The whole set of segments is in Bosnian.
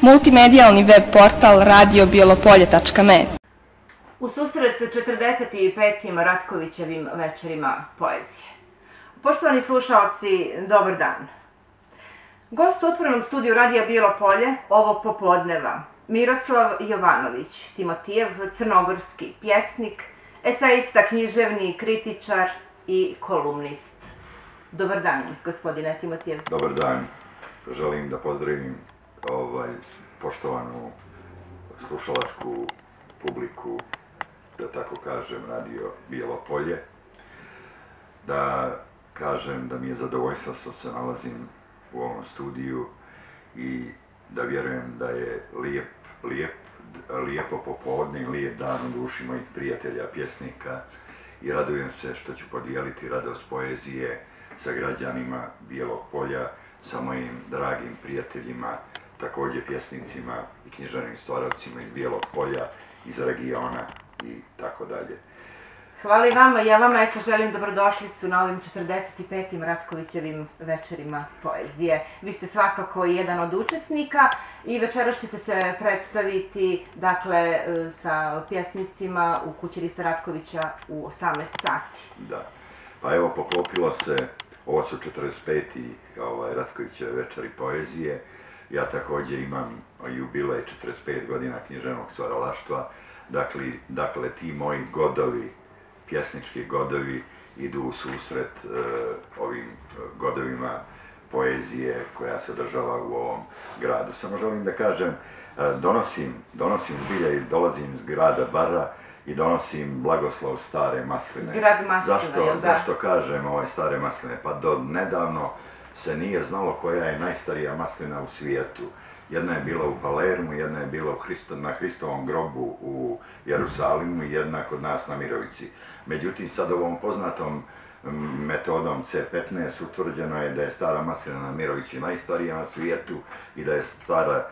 multimedijalni web portal radiobijelopolje.me. U susret 45. Ratkovićevim večerima poezije. Poštovani slušalci, dobar dan. Gost u otvorenom studiju Radija Bijelo Polje ovog popodneva Miroslav Jovanović, Timotijev, crnogorski pjesnik, esejista, književni, kritičar i kolumnist. Dobar dan, gospodine Timotijev. Dobar dan. Želim da pozdravim poštovanu slušalačku publiku, da tako kažem, Radio Bijelo Polje. Da kažem da mi je zadovoljstvo što se nalazim u ovom studiju i da vjerujem da je lijepo popodne i lijep dan u duši mojih prijatelja, pjesnika, i radujem se što ću podijeliti radost poezije sa građanima Bijelog Polja, sa mojim dragim prijateljima, također pjesnicima i književnim stvaravcima iz Bijelog Polja, iz regiona i tako dalje. Hvala i vama. Ja vama želim dobrodošlicu na ovim 45. Ratkovićevim večerima poezije. Vi ste svakako jedan od učesnika i večeras ćete se predstaviti, dakle, sa pjesnicima u kući Rista Ratkovića u 18 sati. Da. Pa evo, poklopilo se, ovo su 45. Ratkovićeve večeri poezije. Ja također imam jubilej 45 godina književnog stvaralaštva. Dakle, ti moji godovi, pjesnički godovi, idu u susret ovim godovima poezije koja se održava u ovom gradu. Samo želim da kažem, donosim zbilja i dolazim iz grada Bara i donosim blagoslov Stare Masline. Grad Masline, jel da? Zašto kažem Stare Masline? Pa do nedavno se nije znalo koja je najstarija maslina u svijetu. Jedna je bila u Palermu, jedna je bila na Hristovom grobu u Jerusalimu i jedna kod nas na Mirovici. Međutim, sad ovom poznatom metodom C15 utvrđeno je da je stara maslina na Mirovici najstarija na svijetu i da je stara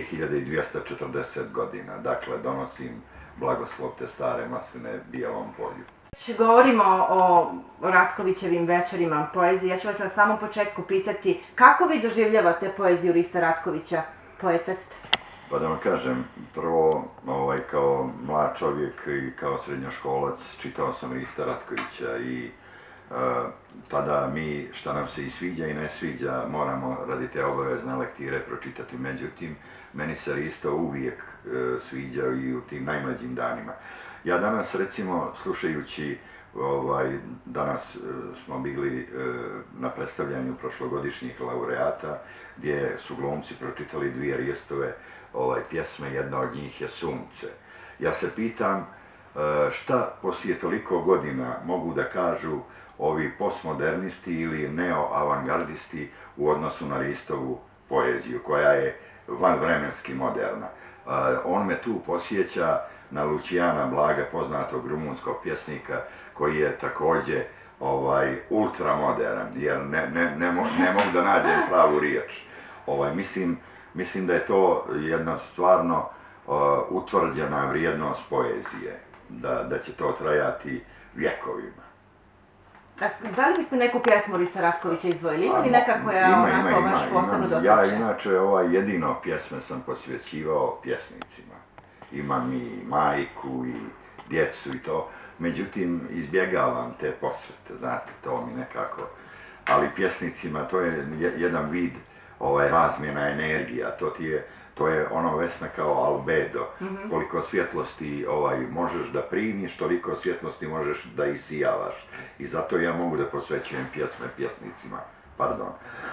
2240 godina. Dakle, donosim blagoslov te stare masline Bijelom Polju. Govorimo o Ratkovićevim večerima poezije. Ja ću vas na samom početku pitati kako vi doživljavate poeziju Rista Ratkovića, poeta ste? Pa da vam kažem, prvo, kao mlad čovjek i kao srednjoškolac čitao sam Rista Ratkovića i tada mi, šta nam se i sviđa i ne sviđa, moramo radi te obavezne lektire pročitati. Međutim, meni se Risto uvijek sviđao i u tim najmlađim danima. Ja danas, recimo, slušajući, danas smo bili na predstavljanju prošlogodišnjih laureata, gdje su glumci pročitali dvije Ristove pjesme, jedna od njih je Sunce. Ja se pitam šta poslije toliko godina mogu da kažu ovi postmodernisti ili neoavangardisti u odnosu na Ristovu poeziju, koja je vanvremenski moderna. On me tu posjeća na Lucijana Blaga, poznatog rumunskog pjesnika, koji je također ultramoderan, jer ne mogu da nađem pravu riječ. Mislim da je to jedna stvarno utvrđena vrijednost poezije, da će to trajati vjekovima. Da li biste neku pjesmu Rista Ratkovića izdvojili? Ima li neka koja onako baš posebno dotiče? Ja inače jedino pjesme sam posvećivao pjesnicima. Imam i majku i djecu i to, međutim izbjegavam te posvete, znate, to mi nekako, ali pjesnicima to je jedan vid razmjena energija, to je ono, Vesna, kao albedo, koliko svjetlosti možeš da primiš, toliko svjetlosti možeš da isijavaš i zato ja mogu da posvećujem pjesme pjesnicima, pardon.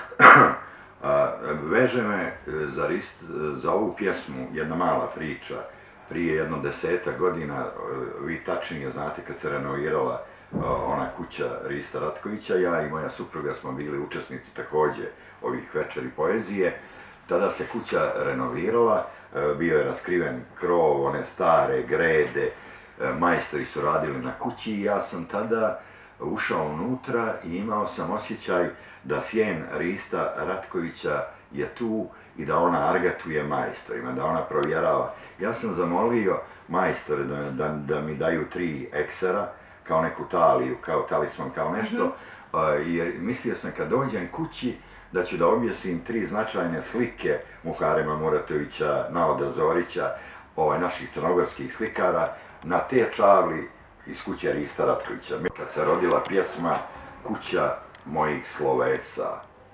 Veže me za ovu pjesmu jedna mala priča. Prije jedno 10 godina, vi tačnije znate, kad se renovirala ona kuća Rista Ratkovića, ja i moja supruga smo bili učesnici također ovih večeri poezije. Tada se kuća renovirala, bio je raskriven krov, one stare grede, majstori su radili na kući i ja sam tada ušao unutra i imao sam osjećaj da sjen Rista Ratkovića je tu i da ona argatuje majstorima, da ona provjerava. Ja sam zamolio majstore da mi daju 3 eksera, kao neku taliju, kao talisman, kao nešto, jer mislio sam kad dođem kući da ću da objesim 3 značajne slike Muharema Muratovića, Naoda Zorića, naših crnogorskih slikara, na te čavli iz kuće Rista Ratkovića. Kad se rodila pjesma Kuća mojih slovesa.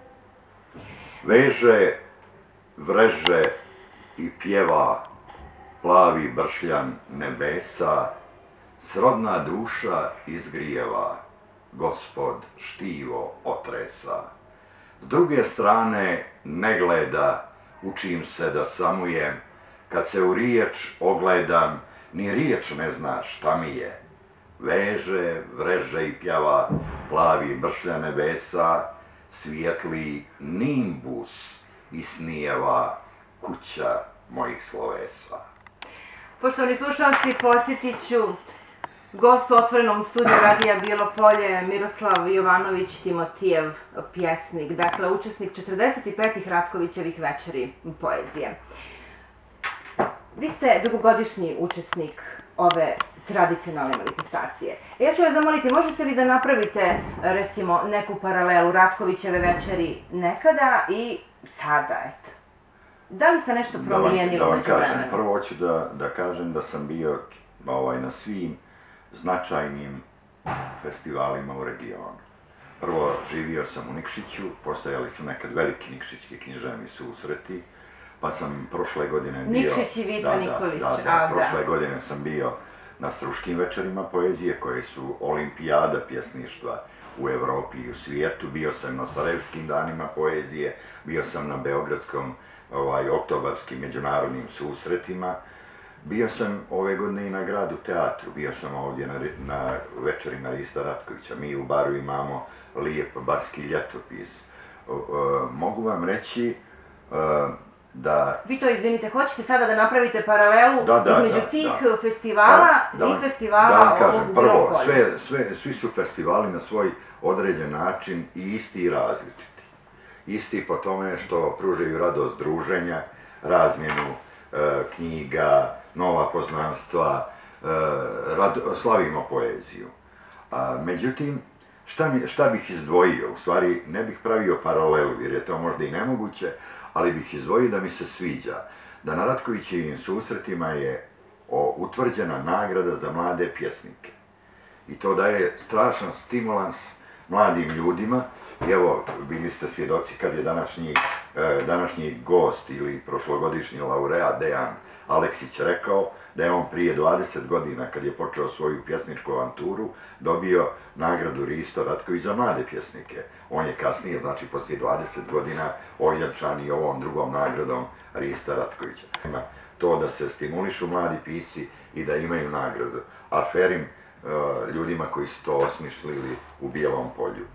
Veže, vreže i pjeva plavi bršljan nebesa, srodna duša izgrijeva, Gospod štivo otresa. S druge strane ne gleda, učim se da samujem, kad se u riječ ogledam, ni riječ ne zna šta mi je. Veže, vreže i pjeva plavi bršljan nebesa, svijetli nimbus isnijeva kuća mojih slovesa. Poštovani slušalci, podsjetit ću gost u otvorenom studiju Radija Bijelo Polje, Miroslav Jovanović Timotijev, pjesnik, dakle učesnik 45. Ratkovićevih večeri poezije. Vi ste dugogodišnji učesnik ove tradicionalne manifestacije. Ja ću vas zamoliti, možete li da napravite, recimo, neku paralelu Ratkovićeve večeri nekada i sada, eto? Da li se nešto promijenilo među vremenom? Prvo hoću da kažem da sam bio na svim značajnim festivalima u regionu. Prvo, živio sam u Nikšiću, postojali su nekad veliki nikšićki književni susreti, pa sam prošle godine bio... Nikšić i Vito Nikolić, prošle godine sam bio na Struškim večerima poezije, koje su olimpijada pjesništva u Evropi i u svijetu. Bio sam na Sarajevskim danima poezije, bio sam na Beogradskom oktobarskim međunarodnim susretima. Bio sam ove godine i na Gradu teatru, bio sam ovdje na večerima Rista Ratkovića. Mi u baru imamo lijep barski ljetopis. Mogu vam reći da... Vi to, izvinite, hoćete sada da napravite paralelu između tih festivala i festivala ovog u Bijelom Polju? Svi su festivali na svoj određen način i isti i različiti. Isti po tome što pružaju radost druženja, razmjenu knjiga, nova poznanstva, slavimo poeziju. Međutim, šta bih izdvojio? U stvari, ne bih pravio paralelu, jer je to možda i nemoguće, ali bih izdvojio da mi se sviđa da na Ratkovićevim susretima je utvrđena nagrada za mlade pjesnike. I to daje strašan stimulans mladim ljudima. I evo, bili ste svjedoci kad je današnji gost ili prošlogodišnji laureat Dejan Aleksić rekao da je on prije 20 godina, kad je počeo svoju pjesničku avanturu, dobio nagradu Risto Ratković za mlade pjesnike. On je kasnije, znači poslije 20 godina, ovjenčan i ovom drugom nagradom Rista Ratkovića. To da se stimulišu mladi pisci i da imaju nagradu. A ferim ljudima koji su to osmišljili u Bijelom Polju.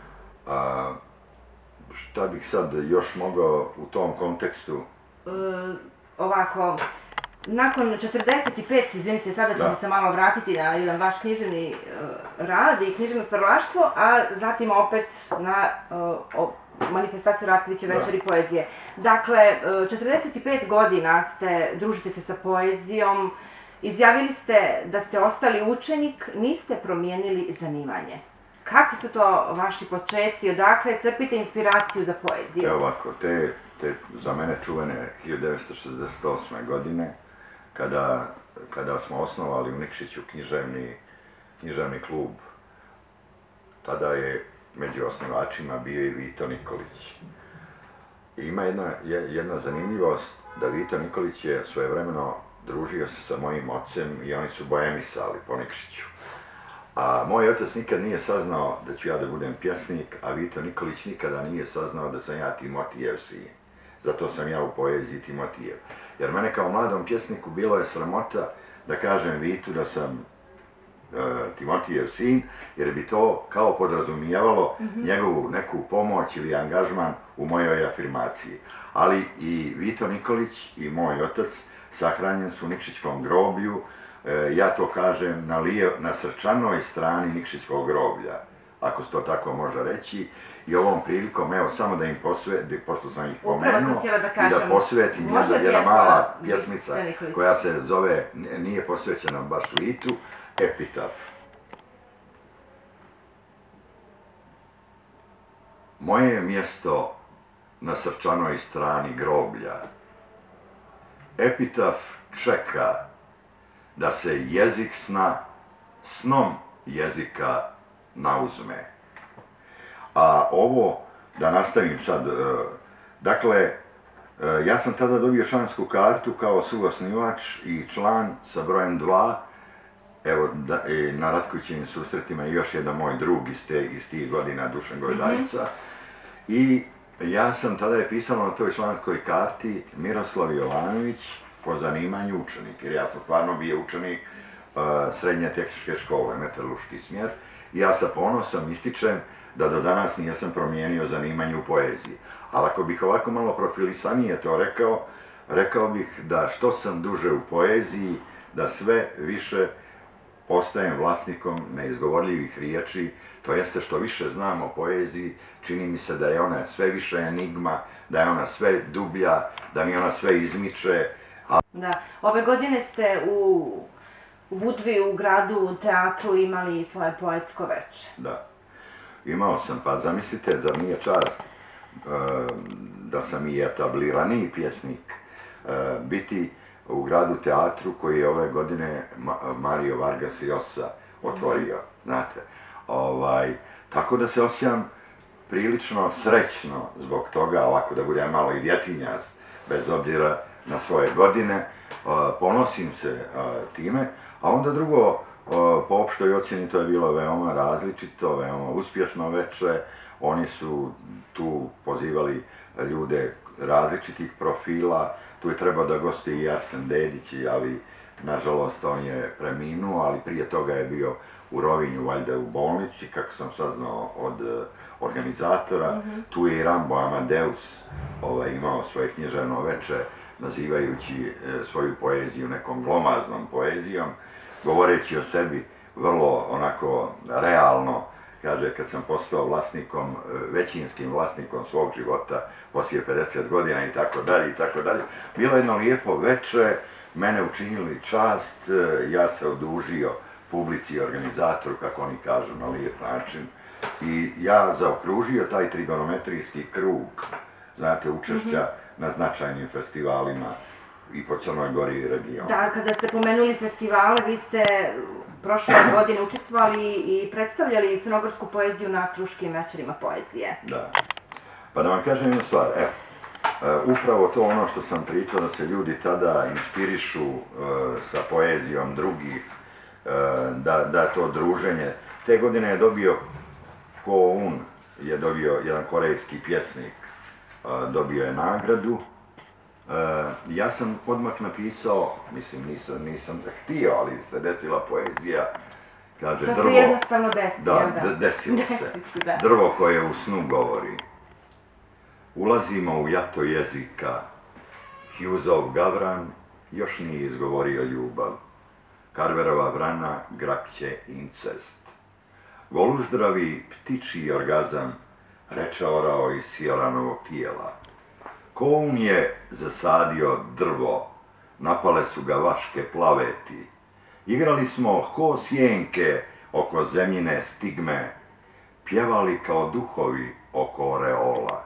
Šta bih sad još mogao u tom kontekstu? Ovako, nakon 45, izvinite, sada ćemo se malo vratiti na jedan vaš književni rad i književno stvaralaštvo, a zatim opet na manifestaciju Ratkoviće večeri poezije. Dakle, 45 godina družite se sa poezijom, izjavili ste da ste ostali učenik, niste promijenili zanimanje. Kakvi su to vaši počeci, odakle crpite inspiraciju za poeziju? Evo ovako, te za mene čuvene 1968. godine, kada smo osnovali u Nikšiću književni klub, tada je među osnivačima bio i Vito Nikolić. Ima jedna zanimljivost da Vito Nikolić je svojevremeno družio se sa mojim ocem i oni su boemisali po Nikšiću. A moj otac nikad nije saznao da ću ja da budem pjesnik, a Vito Nikolić nikada nije saznao da sam ja Timotijev sin. Zato sam ja u poeziji Timotijev. Jer mene kao mladom pjesniku bilo je sramota da kažem Vitu da sam Timotijev sin, jer bi to kao podrazumijevalo njegovu neku pomoć ili angažman u mojoj afirmaciji. Ali i Vito Nikolić i moj otac sahranjen su u Nikšićkom groblju, ja to kažem na srčanoj strani Nikšićkog groblja, ako se to tako može reći. I ovom prilikom, evo, samo da im posvetim, pošto sam ih pomenuo, i da posvetim jedna mala pjesmica koja se zove, nije posvećena baš Vitu, Epitaf. Moje je mjesto na srčanoj strani groblja. Epitaf čeka da se jezik sna snom jezika nauzme. A ovo, da nastavim sad, dakle, ja sam tada dobio člansku kartu kao suosnivač i član sa brojem 2. Evo, na Ratkovićevim susretima je još jedan moj drug iz tih godina, Dušan Gojdajica. I ja sam tada je pisalo na toj članskoj karti Miroslav Jovanović po zanimanju učenik. Jer ja sam stvarno bio učenik srednje tehničke škole, metalurški smjer. I ja sa ponosom ističem da do danas nisam promijenio zanimanje u poeziji. Ali ako bih ovako malo profilisanije to rekao bih da što sam duže u poeziji, da sve više postajem vlasnikom neizgovorljivih riječi, to jeste što više znam o poeziji, čini mi se da je ona sve više enigma, da je ona sve dublja, da mi ona sve izmiče. Da, ove godine ste u Budvi, u gradu, u teatru imali svoje poetsko veče. Da, imao sam, pa zamislite, zar nije čast da sam i etabliraniji pjesnik biti u gradu teatru koji je ove godine Mario Vargas Llosa otvorio, znate. Tako da se osjećam prilično srećno zbog toga, ovako da budem malo i djetinjas, bez obzira na svoje godine, ponosim se time, a onda drugo, po opštoj ocjeni to je bilo veoma različito, veoma uspješno veče, oni su tu pozivali ljude različitih profila, tu je trebao da gosti i Arsen Dedić, ali nažalost on je preminuo, ali prije toga je bio u Rovinju, valjda u bolnici, kako sam saznao od organizatora. Tu je i Rambo Amadeus imao svoje književno veče, nazivajući svoju poeziju nekom glomaznom poezijom, govoreći o sebi vrlo onako realno. Kaže, kad sam postao vlasnikom, većinskim vlasnikom svog života, poslije 50 godina i tako dalje i tako dalje. Bilo jedno lijepo veče, mene učinili čast, ja se odužio publici i organizatoru, kako oni kažu, na lijep način. I ja zaokružio taj trigonometrijski krug, znate, učešća na značajnim festivalima i po Crnoj Gori i regionu. Da, kada ste pomenuli festivale, vi ste prošle godine učestvovali i predstavljali crnogorsku poeziju na Struškim večerima poezije. Da. Pa da vam kažem jednu stvar, upravo to ono što sam pričao, da se ljudi tada inspirišu sa poezijom drugih, da to druženje. Te godine je dobio Ko Un, je dobio jedan korejski pjesnik, dobio je nagradu. Ja sam odmah napisao, mislim nisam htio, ali se desila poezija, kaže drvo... To se jednostavno desi, da? Da, desilo se. Drvo koje u snu govori. Ulazimo u jato jezika, Hughesov gavran još nije izgovorio ljubav. Carverova vrana grakće incest. Goluždravi ptičji orgazam reče orao iz Sioranovog tijela. Ko Un je zasadio drvo, napale su ga vaške plaveti. Igrali smo ko sjenke oko zemljine stigme, pjevali kao duhovi oko oreola.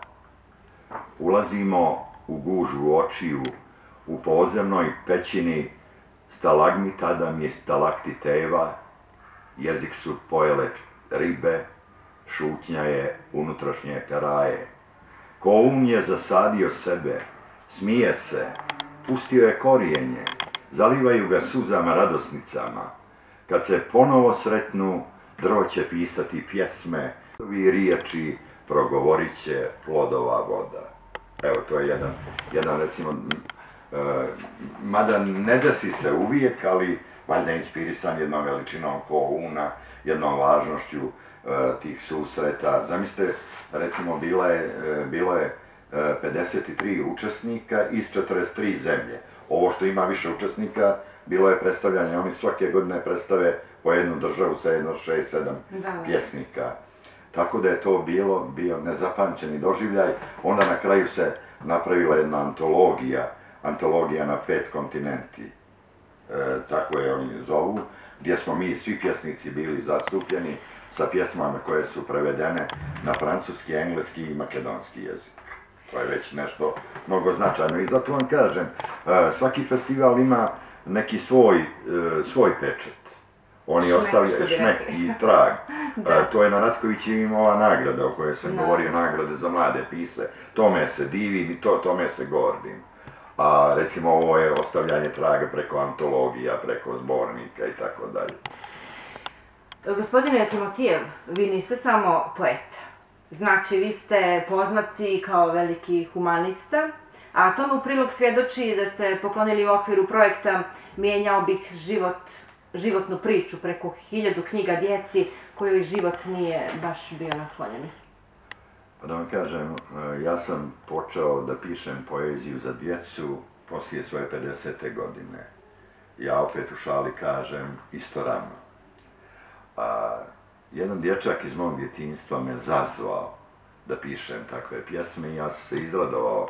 Ulazimo u gužu očiju, u podzemnoj pećini, stalagmita da mi je stalaktiteva, jezik su pojele ribe, šutnja je unutrašnje peraje. Ko Um je zasadio sebe, smije se, pustio je korijenje, zalivaju ga suzama radosnicama. Kad se ponovo sretnu, drvo će pisati pjesme, prvi riječi progovorit će plodova voda. Evo, to je jedan recimo, mada ne desi se uvijek, ali valjda inspirisan jednom veličinom Ko Una, jednom važnošću tih susreta. Zamislite, recimo, bilo je 53 učesnika iz 43 zemlje. Ovo što ima više učesnika, bilo je predstavljanje, oni svake godine predstave po jednu državu sa jedno 6-7 pjesnika. Tako da je to bio nezapamćeni doživljaj. Onda na kraju se napravila jedna antologija na 5 kontinenti. Tako je oni zovu, gdje smo mi svi pjesnici bili zastupljeni sa pjesmama koje su prevedene na francuski, engleski i makedonski jezik. To je već nešto mnogo značajno i zato vam kažem, svaki festival ima neki svoj pečat. Oni ostavljaju šmek i trag. To je na Ratkovićevim ova nagrada o kojoj sam govorio, nagrade za mlade pisce. Tome se divim i tome se gordim. A recimo ovo je ostavljanje traga preko antologija, preko zbornika i tako dalje. Gospodine Timotijev, vi niste samo poeta. Znači, vi ste poznati kao veliki humanista, a tome u prilog svjedoči da ste poklonili u okviru projekta Mijenjao bih životnu priču preko 1000 knjiga djeci kojoj život nije baš bio naklonjen. Pa da vam kažem, ja sam počeo da pišem poeziju za djecu poslije svoje 50. godine. Ja opet u šali kažem isto rano. Jedan dječak iz mog djetinjstva me zazvao da pišem takve pjesme i ja sam se izradovao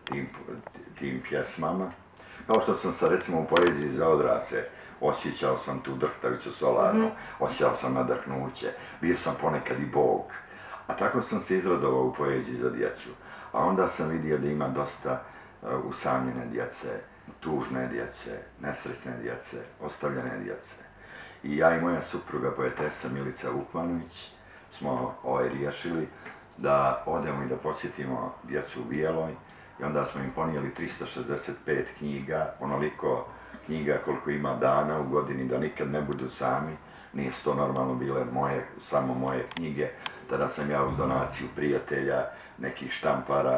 tim pjesmama. Kao što sam se recimo u poeziji za odrasle, osjećao sam tu drhtavicu solarnu, osjećao sam nadahnuće, bio sam ponekad i Bog. A tako sam se izradovao u poeziji za djecu. A onda sam vidio da ima dosta usamljene djece, tužne djece, nesretne djece, ostavljene djece. I ja i moja supruga, poetesa Milica Vukmanović, smo riješili da odemo i da posjetimo djecu u Bijeloj. I onda smo im ponijeli 365 knjiga, onoliko knjiga koliko ima dana u godini, da nikad ne budu sami. Nije to normalno bile samo moje knjige. Tada sam ja uz donaciju prijatelja, nekih štampara,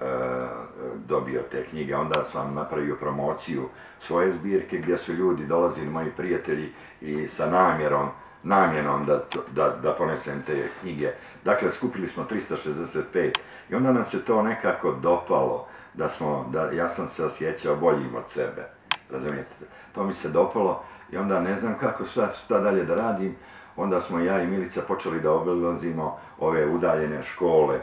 dobio te knjige. Onda sam napravio promociju svoje zbirke gdje su ljudi dolazili, moji prijatelji, i sa namjerom da ponesem te knjige. Dakle, skupili smo 365 i onda nam se to nekako dopalo, ja sam se osjećao boljim od sebe, razumijete? To mi se dopalo i onda ne znam kako šta dalje da radim. Onda smo ja i Milica počeli da obilazimo ove udaljene škole,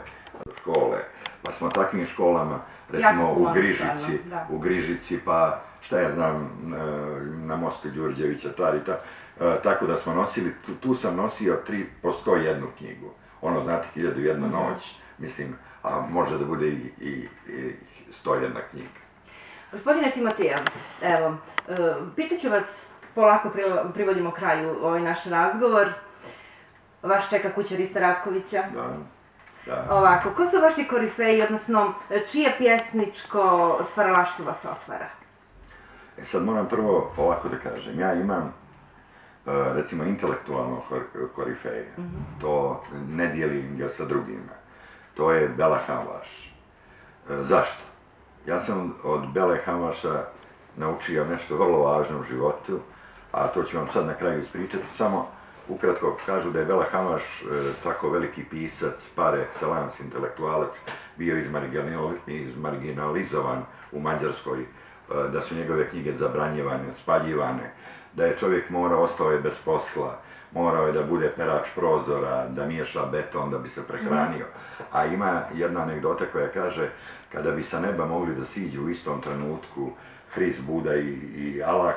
pa smo takvim školama, recimo u Grižici, pa šta ja znam, na mostu Đurđevića, tako da smo nosili, tu sam nosio po 101 knjigu. Ono, znate, 1001 noć, mislim, a može da bude i 101 knjiga. Gospodine Timotijev, evo, pitaću vas, polako privodimo kraju ovaj naš razgovor. Vas čeka kuća Rista Ratkovića. Da. Ovako, ko su vaši korifeji, odnosno čije pjesničko stvaralaštvo vas otvara? Sad moram prvo ovako da kažem, ja imam recimo intelektualno korifeje, to ne dijelim ga sa drugima, to je Bela Hamvaš. Zašto? Ja sam od Bele Hamvaša naučio nešto vrlo važno u životu, a to ću vam sad na kraju ispričati, samo ukratko kažu da je Bela Hamvaš tako veliki pisac, par excellence, intelektualac, bio izmarginalizovan u Mađarskoj, da su njegove knjige zabranjivane, spaljivane, da je čovjek ostao je bez posla, morao je da bude perač prozora, da miješa beton da bi se prehranio. A ima jedna anegdota koja kaže, kada bi sa neba mogli da siđu u istom trenutku Hrist, Buda i Allah,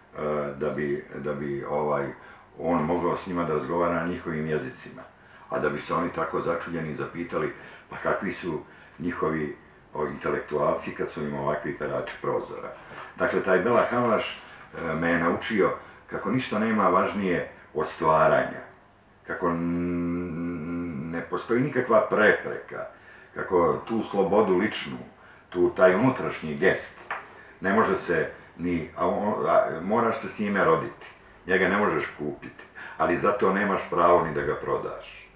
da bi on mogao s njima da razgovara na njihovim jezicima. A da bi se oni tako začuđeni zapitali, pa kakvi su njihovi intelektualci kad su im ovakvi perači prozora. Dakle, taj Bela Hamvaš me je naučio kako ništa nema važnije od stvaranja, kako ne postoji nikakva prepreka, kako tu slobodu ličnu, taj unutrašnji gest, ne može se moraš se s njime roditi, njega ne možeš kupiti, ali zato nemaš pravo ni da ga prodaš.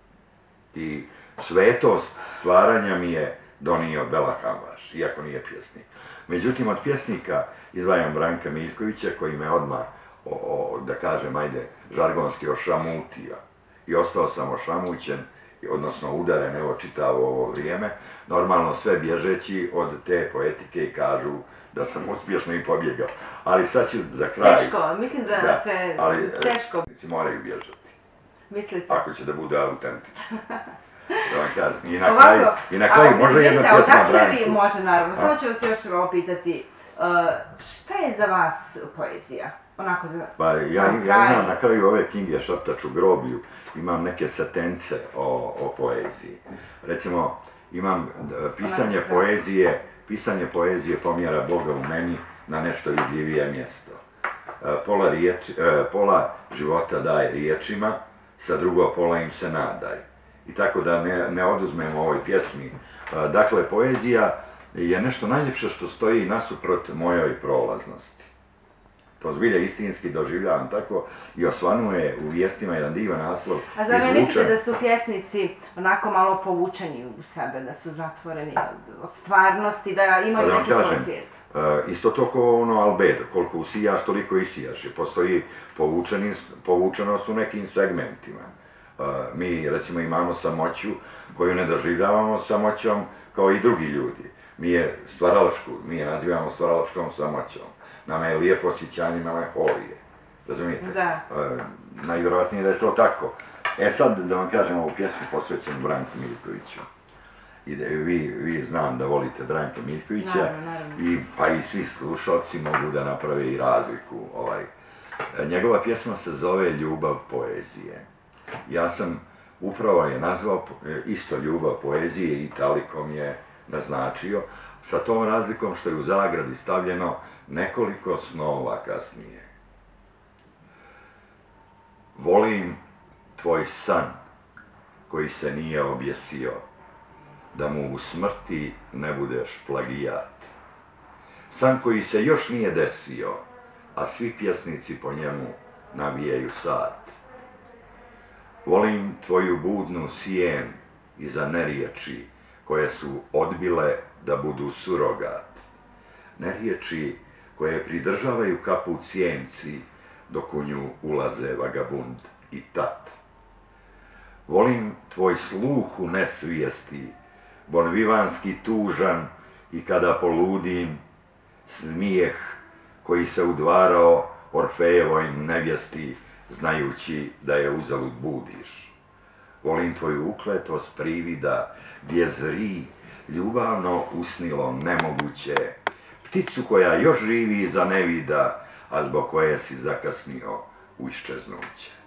I svetost stvaranja mi je donio Bela Hamvaš, iako nije pjesnik. Međutim, od pjesnika izdvajam Branka Miljkovića, koji me odmah, da kažem, žargonski ošamutio. I ostao sam ošamućen, odnosno udaren, evo čitavo ovo vrijeme, normalno sve bježeći od te poetike i kažu da sam uspješno i pobjegao. Ali sad ću za kraj... Teško, mislim da se... Teško. Moraju bježati. Mislite? Ako će da bude autentično. Da vam kažem. I na Ovako, kraju može jedna pjesma Branku. Može, naravno. Samo ću vas još pitati, šta je za vas poezija? Onako za... Pa ja imam na kraju ove knjige Šaptač u groblju, imam neke satence o poeziji. Recimo, imam pisanje poezije pomjera Boga u meni na nešto vidljivije mjesto. Pola života daj riječima, sa drugo pola im se nadaj. I tako da ne oduzmem ovoj pjesmi. Dakle, poezija je nešto najljepše što stoji nasuprot mojoj prolaznosti. To zbilje istinski doživljavam tako i osvanuje u vijestima jedan divan naslov. A zar ne mislite da su pjesnici onako malo povučeni u sebe, da su zatvoreni od stvarnosti, da imaju neki svoj svijet? Isto to kao ono albedo, koliko usijaš, toliko isijaš. Postoji povučenost u nekim segmentima. Mi recimo imamo samoću koju ne doživljavamo samoćom kao i drugi ljudi. Mi je nazivamo stvaralačkom samoćom. Nama je lijepo osjećanje melanholije. Razumijete? Da. Najvjerojatnije da je to tako. Sad da vam kažem ovu pjesmu posvećenu Branku Miljkoviću. Vi znam da volite Branka Miljkovića. Pa i svi slušalci mogu da naprave i razliku. Njegova pjesma se zove Ljubav poezije. Ja sam upravo je nazvao isto Ljubav poezije i talikom je naznačio, sa tom razlikom što je u zagradi stavljeno nekoliko snova kasnije. Volim tvoj san koji se nije objesio, da mu u smrti ne budeš plagijat. San koji se još nije desio, a svi pjesnici po njemu navijaju sat. Volim tvoju budnu sjen iza neriječi koje su odbile da budu surogat. Neriječi koje pridržavaju kapu cijenci dok u nju ulaze vagabund i tat. Volim tvoj sluh u nesvijesti, bonvivanski tužan i kada poludim, smijeh koji se udvarao Orfejevoj nevjesti, znajući da je uzalud budiš. Volim tvoju ukletost privida, gdje zri ljubavno usnilo nemoguće, pticu koja još živi iza nevida, a zbog koje si zakasnio u iščeznuće.